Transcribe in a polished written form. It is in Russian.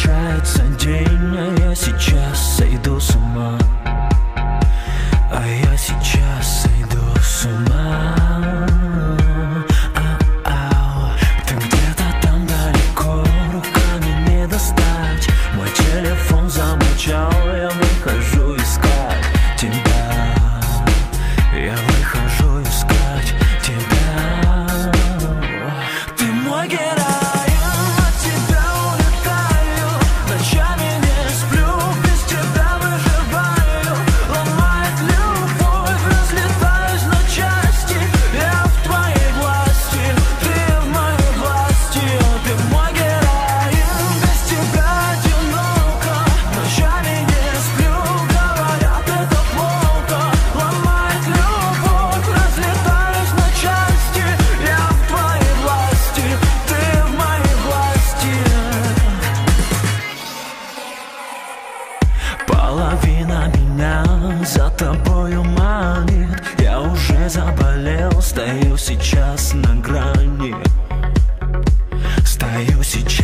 кончается день, а я сейчас сойду с ума. А я сейчас сойду с ума. Ты где-то там далеко, руками не достать. Мой телефон замолчал, я выхожу искать тебя. Я выхожу искать тебя. Ты мой герой, от тебя улетаю. Ночами не сплю, без тебя выживаю. Ломает любовь, разлетаюсь на части. Я в твоей власти, ты в моей власти. Ты мой герой, без тебя одиноко. Ночами не сплю, говорят, это плохо. Ломает любовь, разлетаюсь на части. Я в твоей власти, ты в моей власти. Половина меня за тобою манит. Я уже заболел, стою сейчас на грани. Стою сейчас